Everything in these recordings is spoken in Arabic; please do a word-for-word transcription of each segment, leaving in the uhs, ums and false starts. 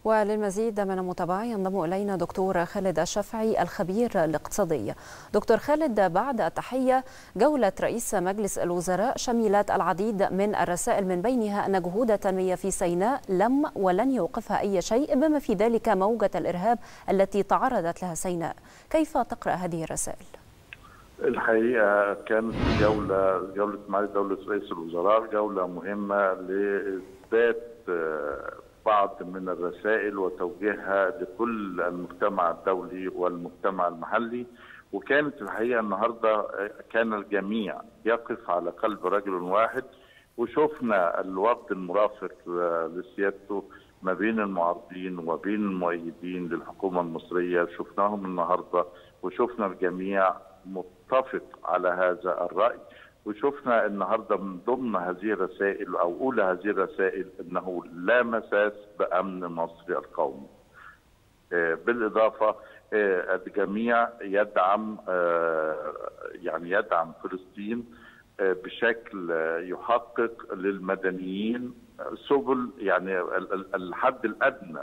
وللمزيد من المتابعة ينضم إلينا دكتور خالد الشافعي الخبير الاقتصادي. دكتور خالد، بعد التحية، جولة رئيس مجلس الوزراء شملت العديد من الرسائل، من بينها أن جهود التنمية في سيناء لم ولن يوقفها أي شيء، بما في ذلك موجة الإرهاب التي تعرضت لها سيناء. كيف تقرأ هذه الرسائل؟ الحقيقة كانت جولة جولة معالي دولة رئيس الوزراء جولة مهمة لإثبات بعض من الرسائل وتوجيهها لكل المجتمع الدولي والمجتمع المحلي. وكانت الحقيقة النهاردة كان الجميع يقف على قلب رجل واحد، وشفنا الوفد المرافق لسيادته ما بين المعارضين وما بين المؤيدين للحكومة المصرية، شفناهم النهاردة وشفنا الجميع متفق على هذا الرأي. وشفنا النهارده من ضمن هذه الرسائل او اولى هذه الرسائل انه لا مساس بامن مصر القومي. بالاضافه الجميع يدعم يعني يدعم فلسطين بشكل يحقق للمدنيين سبل، يعني الحد الادنى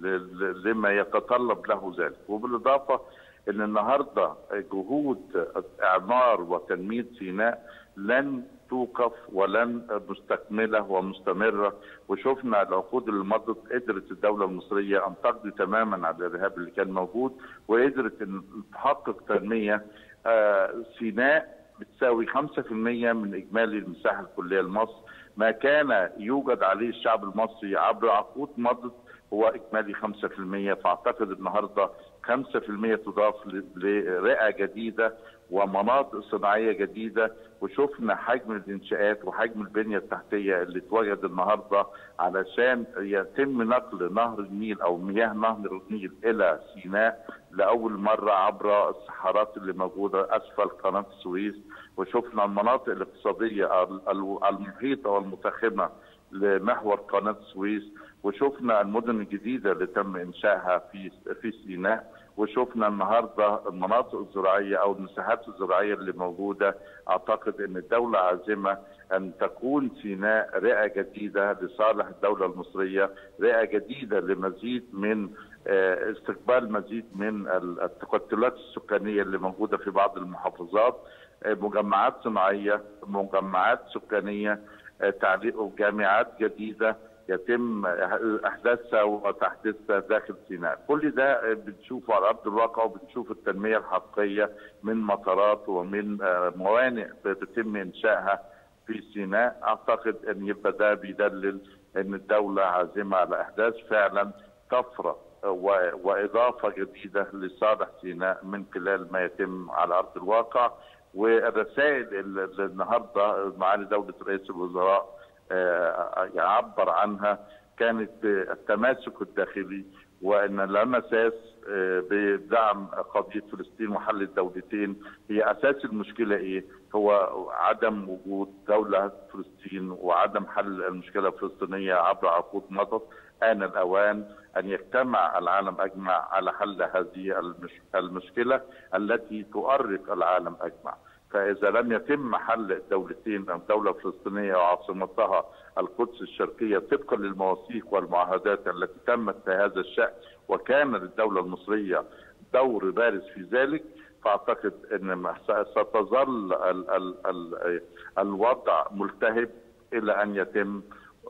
لما يتطلب له ذلك. وبالاضافه ان النهارده جهود اعمار وتنميه سيناء لن توقف ولن مستكمله ومستمره. وشفنا العقود اللي مضت قدرت الدوله المصريه ان تقضي تماما على الارهاب اللي كان موجود، وقدرت ان تحقق تنميه. آه سيناء بتساوي خمسة في المئة من اجمالي المساحه الكليه لمصر، ما كان يوجد عليه الشعب المصري عبر عقود مضت هو اجمالي خمسة في المئة. فاعتقد النهارده خمسة في المئة تضاف لرئه جديده ومناطق صناعيه جديده. وشفنا حجم الانشاءات وحجم البنيه التحتيه اللي اتوجد النهارده علشان يتم نقل نهر النيل او مياه نهر النيل الى سيناء لاول مره عبر الصحارات اللي موجوده اسفل قناه السويس. وشفنا المناطق الاقتصاديه المحيطه والمتخمه لمحور قناه السويس. وشفنا المدن الجديده اللي تم انشائها في في سيناء. وشفنا النهارده المناطق الزراعيه او المساحات الزراعيه اللي موجوده. اعتقد ان الدوله عازمه ان تكون سيناء رئه جديده لصالح الدوله المصريه، رئه جديده لمزيد من استقبال مزيد من التكتلات السكانيه اللي موجوده في بعض المحافظات، مجمعات صناعيه، مجمعات سكانيه، تعليق جامعات جديده يتم احداثها وتحديثها داخل سيناء. كل ده بنشوفه على ارض الواقع، وبنشوف التنميه الحقيقيه من مطارات ومن موانئ بيتم انشائها في سيناء. اعتقد ان يبقى ده بيدلل ان الدوله عازمه على احداث فعلا طفره واضافه جديده لصالح سيناء من خلال ما يتم على ارض الواقع. والرسائل اللي النهارده معالي دوله رئيس الوزراء يعبر عنها كانت التماسك الداخلي، وان لا مساس بدعم قضيه فلسطين وحل الدولتين. هي اساس المشكله ايه؟ هو عدم وجود دوله فلسطين وعدم حل المشكله الفلسطينيه عبر عقود مضت. آن الأوان أن يجتمع العالم أجمع على حل هذه المشكلة التي تؤرق العالم أجمع. فإذا لم يتم حل الدولتين، الدولة الفلسطينية وعاصمتها القدس الشرقية طبقا للمواثيق والمعاهدات التي تمت في هذا الشأن، وكان للدولة المصرية دور بارز في ذلك، فأعتقد أن ستظل ال ال ال الوضع ملتهب إلى أن يتم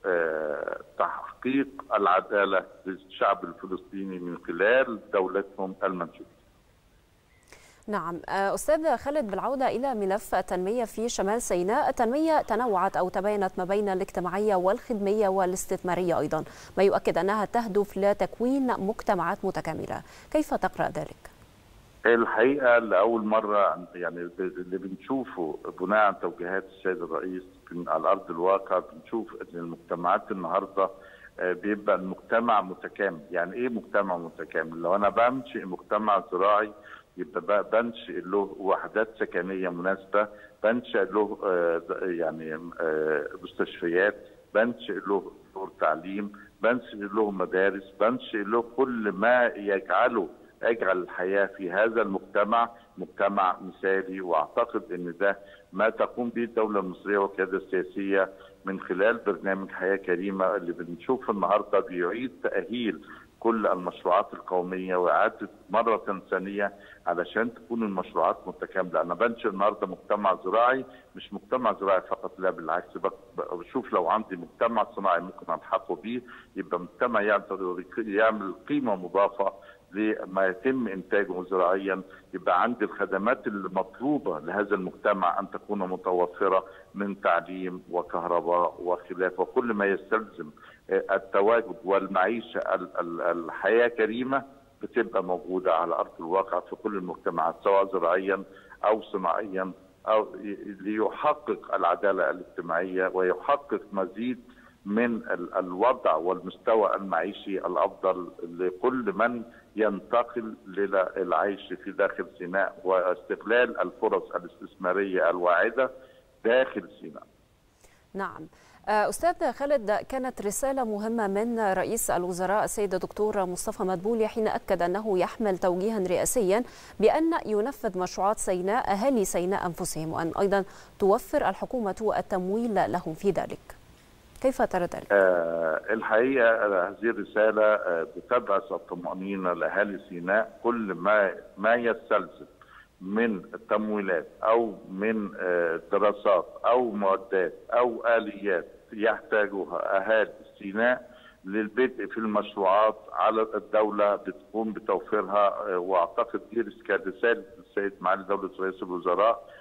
تحقيق العدالة للشعب الفلسطيني من خلال دولتهم المنشودة. نعم أستاذ خالد، بالعودة إلى ملف التنمية في شمال سيناء، التنمية تنوعت أو تباينت ما بين الاجتماعية والخدمية والاستثمارية أيضا، ما يؤكد أنها تهدف لتكوين مجتمعات متكاملة. كيف تقرأ ذلك؟ الحقيقة لأول مرة يعني اللي بنشوفه بناء على توجيهات السيد الرئيس على أرض الواقع، بنشوف أن المجتمعات النهاردة بيبقى المجتمع متكامل. يعني إيه مجتمع متكامل؟ لو أنا بنشئ مجتمع زراعي يبقى بنشئ له وحدات سكنيه مناسبه، بنشئ له يعني مستشفيات، بنشئ له دور تعليم، بنشئ له مدارس، بنشئ له كل ما يجعله يجعل الحياه في هذا المجتمع مجتمع مثالي. واعتقد ان ده ما تقوم به الدوله المصريه والقياده السياسيه من خلال برنامج حياه كريمه اللي بنشوف النهارده بيعيد تاهيل كل المشروعات القوميه واعاده مره ثانيه علشان تكون المشروعات متكامله. انا بنشئ النهارده مجتمع زراعي، مش مجتمع زراعي فقط، لا بالعكس، بشوف لو عندي مجتمع صناعي ممكن الحقه بيه، يبقى مجتمع يقدر يعمل قيمه مضافه لما يتم انتاجه زراعيا، يبقى عندي الخدمات المطلوبه لهذا المجتمع ان تكون متوفره من تعليم وكهرباء وخلافه، وكل ما يستلزم التواجد والمعيشه الحياه كريمه بتبقى موجوده على ارض الواقع في كل المجتمعات سواء زراعيا او صناعيا، او ليحقق العداله الاجتماعيه ويحقق مزيد من الوضع والمستوى المعيشي الافضل لكل من ينتقل للعيش في داخل سيناء واستغلال الفرص الاستثماريه الواعده داخل سيناء. نعم. أستاذ خالد، كانت رسالة مهمة من رئيس الوزراء السيد الدكتور مصطفى مدبولي حين أكد أنه يحمل توجيها رئاسيا بأن ينفذ مشروعات سيناء أهالي سيناء أنفسهم، وأن أيضا توفر الحكومة التمويل لهم في ذلك. كيف ترى ذلك؟ آه الحقيقة هذه الرسالة آه بتبعث الطمأنينة لأهالي سيناء. كل ما ما يستلزم من تمويلات أو من آه دراسات أو معدات أو آليات يحتاجها أهالي سيناء للبدء في المشروعات، على الدولة بتقوم بتوفيرها. آه وأعتقد دي كانت رسالة السيد معالي دولة رئيس الوزراء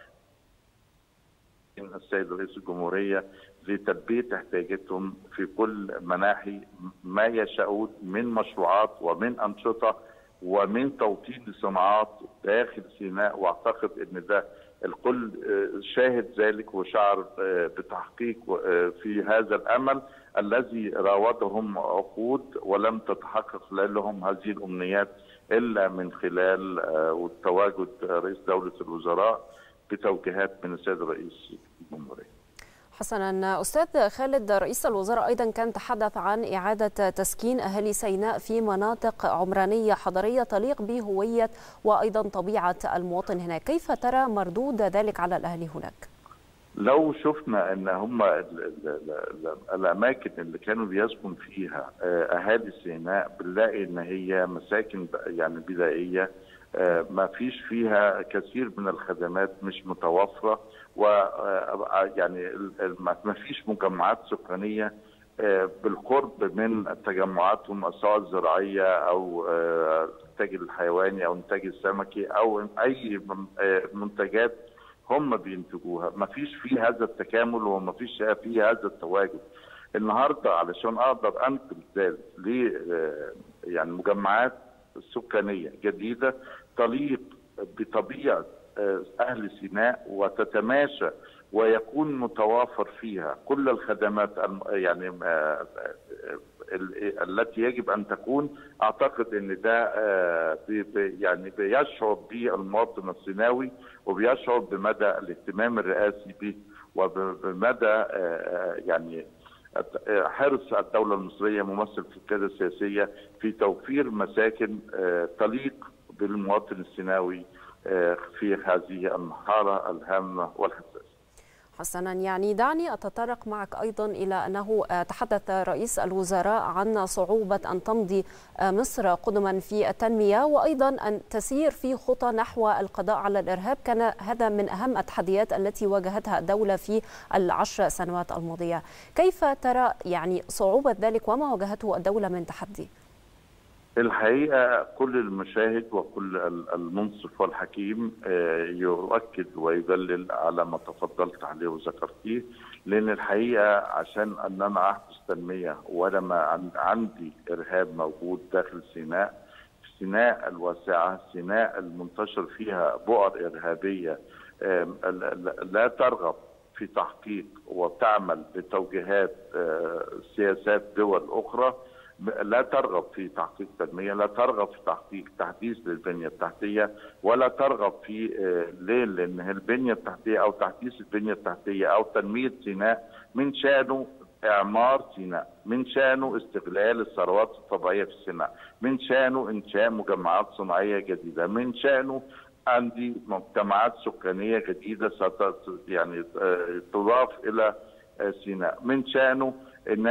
السيد رئيس الجمهورية لتلبية احتياجاتهم في كل مناحي ما يشاءون من مشروعات ومن أنشطة ومن توطين لصناعات داخل سيناء. واعتقد ان ده الكل شاهد ذلك وشعر بتحقيق في هذا الامل الذي راودهم عقود ولم تتحقق لهم هذه الامنيات الا من خلال تواجد رئيس دوله الوزراء بتوجيهات من السيد رئيس الجمهوريه. حسنا. أستاذ خالد، رئيس الوزراء أيضا كان تحدث عن إعادة تسكين أهالي سيناء في مناطق عمرانية حضرية تليق بهوية وأيضا طبيعة المواطن هناك، كيف ترى مردود ذلك على الأهالي هناك؟ لو شفنا ان هم الاماكن اللي كانوا بيسكن فيها اهالي سيناء بنلاقي ان هي مساكن يعني بدائيه، ما فيش فيها كثير من الخدمات مش متوفره، و يعني ما فيش مجمعات سكانيه بالقرب من تجمعاتهم سواء الزراعيه او الانتاج الحيواني او الانتاج السمكي او اي منتجات هم بينتجوها. ما فيش فيه هذا التكامل وما فيش فيه هذا التواجد. النهارده علشان اقدر انقل ذلك ل يعني مجمعات سكانيه جديده تليق بطبيعه اهل سيناء وتتماشى ويكون متوافر فيها كل الخدمات يعني التي يجب ان تكون، اعتقد ان ده يعني بيشعر به المواطن السيناوي وبيشعر بمدى الاهتمام الرئاسي به وبمدى يعني حرص الدوله المصريه ممثل في القياده السياسيه في توفير مساكن تليق بالمواطن السيناوي في هذه المرحله الهامه والحساسه. حسنا، يعني دعني أتطرق معك أيضا إلى أنه تحدث رئيس الوزراء عن صعوبة أن تمضي مصر قدما في التنمية وأيضا أن تسير في خطى نحو القضاء على الإرهاب. كان هذا من أهم التحديات التي واجهتها الدولة في العشر سنوات الماضية. كيف ترى يعني صعوبة ذلك وما واجهته الدولة من تحدي؟ الحقيقة كل المشاهد وكل المنصف والحكيم يؤكد ويدلل على ما تفضلت عليه وذكرتيه، لأن الحقيقة عشان أن أنا أحدث تنمية ولما عندي إرهاب موجود داخل سيناء، سيناء الواسعة، سيناء المنتشر فيها بؤر إرهابية لا ترغب في تحقيق وتعمل بتوجيهات سياسات دول أخرى، لا ترغب في تحقيق تنميه، لا ترغب في تحقيق تحديث للبنيه التحتيه، ولا ترغب في ليه؟ لان البنيه التحتيه او تحديث البنيه التحتيه او تنميه سيناء من شانه اعمار سيناء، من شانه استغلال الثروات الطبيعيه في سيناء، من شانه انشاء مجمعات صناعيه جديده، من شانه عندي مجتمعات سكانيه جديده ست يعني تضاف الى سيناء، من شانه ان انا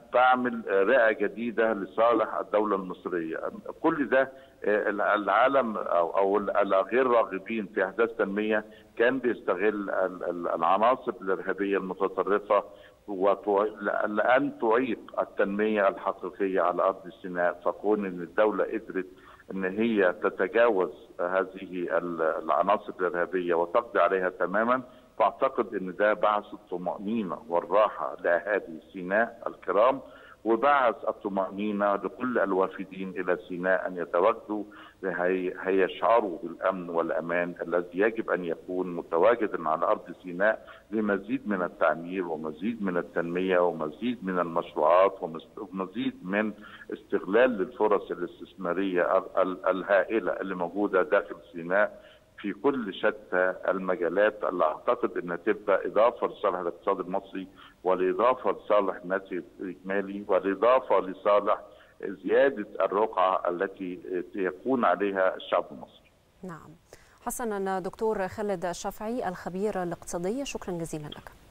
تعمل رئة جديدة لصالح الدولة المصرية. كل ده العالم أو الغير راغبين في إحداث تنمية كان بيستغل العناصر الإرهابية المتطرفة لأن تعيق التنمية الحقيقية على أرض سيناء. فكون أن الدولة قدرت أن هي تتجاوز هذه العناصر الإرهابية وتقضي عليها تماما، فأعتقد أن ده بعث الطمأنينة والراحة لأهالي سيناء الكرام، وبعث الطمأنينة لكل الوافدين إلى سيناء أن يتواجدوا هيشعروا بالأمن والأمان الذي يجب أن يكون متواجدا على أرض سيناء لمزيد من التعمير ومزيد من التنمية ومزيد من المشروعات ومزيد من استغلال للفرص الاستثمارية الهائلة اللي موجودة داخل سيناء في كل شتى المجالات، اللي اعتقد انها تبقى اضافه لصالح الاقتصاد المصري، والاضافه لصالح الناتج الاجمالي، والاضافه لصالح زياده الرقعه التي يكون عليها الشعب المصري. نعم. حسنا دكتور خالد الشافعي الخبير الاقتصادي، شكرا جزيلا لك.